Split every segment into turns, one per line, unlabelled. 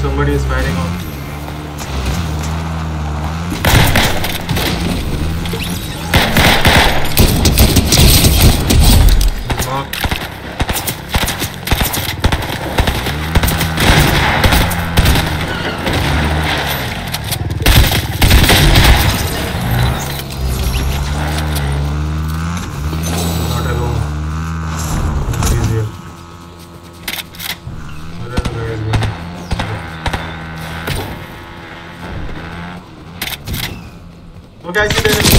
somebody is firing on. Mark. Not alone. He's here. Where are the guys going? Okay, I see the enemy.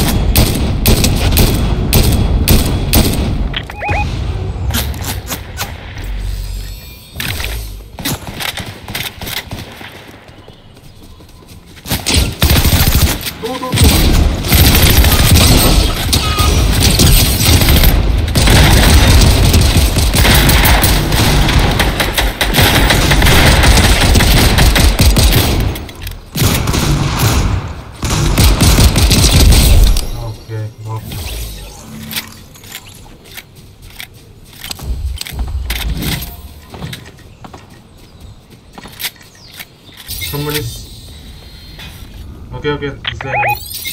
Somebody's okay, it's the enemy.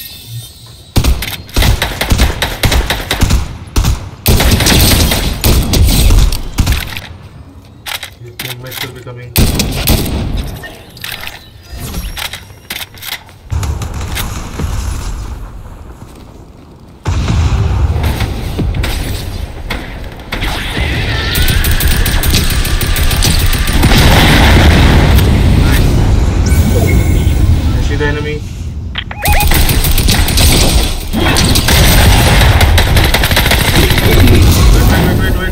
His teammates will be coming. The enemy. Wait.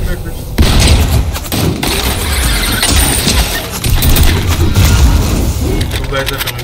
Two guys are coming.